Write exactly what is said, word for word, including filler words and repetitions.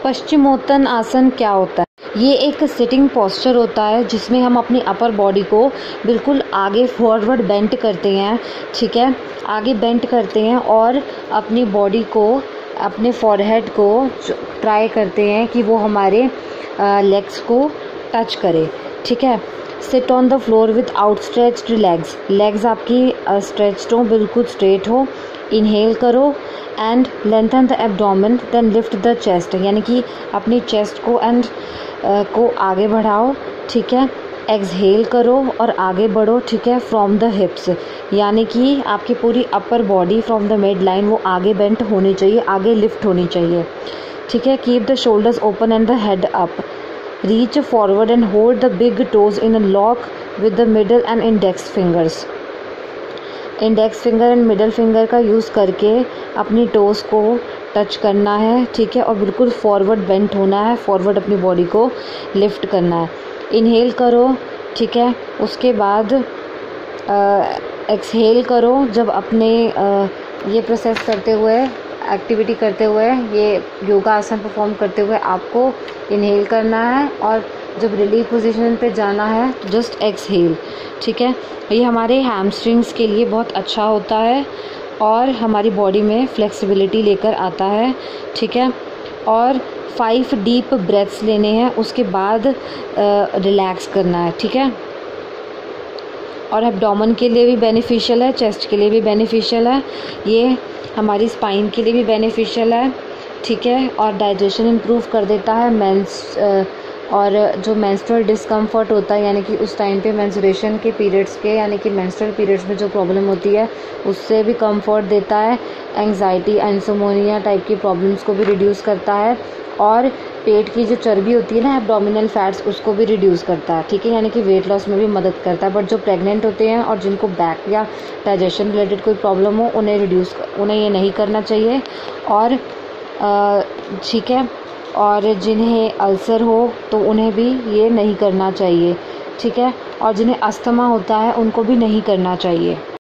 पश्चिमोत्तान आसन क्या होता है? ये एक सिटिंग पोस्चर होता है जिसमें हम अपनी अपर बॉडी को बिल्कुल आगे फॉरवर्ड बेंट करते हैं, ठीक है, आगे बेंट करते हैं और अपनी बॉडी को, अपने फॉरहेड को ट्राई करते हैं कि वो हमारे लेग्स को टच करे, ठीक है। Sit on the floor with outstretched legs, legs आपकी स्ट्रेच्ड हो, बिल्कुल स्ट्रेट हो। इनहेल करो and lengthen the abdomen, then lift the chest, यानी कि अपनी चेस्ट को एंड uh, को आगे बढ़ाओ, ठीक है। एक्सहेल करो और आगे बढ़ो, ठीक है, फ्रॉम द हिप्स, यानी कि आपकी पूरी upper body from the mid line वो आगे बेंट होनी चाहिए, आगे लिफ्ट होनी चाहिए, ठीक है। Keep the shoulders open and the head up, reach forward and hold the big toes in a lock with the middle and index fingers. Index finger and middle finger का use करके अपनी toes को touch करना है, ठीक है, और बिल्कुल फॉरवर्ड बेंट होना है, फॉरवर्ड अपनी बॉडी को लिफ्ट करना है। इनहेल करो, ठीक है, उसके बाद एक्सहेल करो। जब अपने आ, ये प्रोसेस करते हुए, एक्टिविटी करते हुए, ये योगा आसन परफॉर्म करते हुए आपको इनहेल करना है और जब रिलीफ पोजीशन पे जाना है तो जस्ट एक्सहेल, ठीक है। ये हमारे हैमस्ट्रिंग्स के लिए बहुत अच्छा होता है और हमारी बॉडी में फ्लेक्सिबिलिटी लेकर आता है, ठीक है। और फाइव डीप ब्रेथ्स लेने हैं, उसके बाद रिलैक्स करना है, ठीक है। और एब्डोमेन के लिए भी बेनिफिशियल है, चेस्ट के लिए भी बेनिफिशियल है, ये हमारी स्पाइन के लिए भी बेनिफिशियल है, ठीक है। और डाइजेशन इम्प्रूव कर देता है। मेंस और जो मेंस्ट्रुअल डिस्कम्फर्ट होता है, यानी कि उस टाइम पे मेंस्ट्रुएशन के पीरियड्स के, यानी कि मेंस्ट्रुअल पीरियड्स में जो प्रॉब्लम होती है उससे भी कंफर्ट देता है। एंग्जाइटी, इंसोम्निया टाइप की प्रॉब्लम्स को भी रिड्यूस करता है और पेट की जो चर्बी होती है ना, एब्डोमिनल फैट्स, उसको भी रिड्यूस करता है, ठीक है, यानी कि वेट लॉस में भी मदद करता है। बट जो प्रेग्नेंट होते हैं और जिनको बैक या डाइजेशन रिलेटेड कोई प्रॉब्लम हो, उन्हें रिड्यूस उन्हें ये नहीं करना चाहिए। और ठीक है, और जिन्हें अल्सर हो तो उन्हें भी ये नहीं करना चाहिए, ठीक है। और जिन्हें अस्थमा होता है उनको भी नहीं करना चाहिए।